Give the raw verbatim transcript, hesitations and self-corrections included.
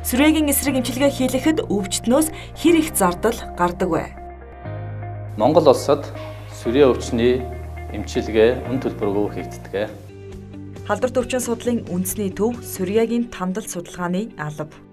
Сүрээгийн эсрэг эмчилгээ хийлгэхэд өвчтнөөс хэр их зардал гардаг вэ? Монгол улсад сүрээ өвчний эмчилгээ үн төлбөргүй хийгддэг. Халдвар төвчин судлалын үндэсний төв Сүрьягийн тамдал судалгааны алба.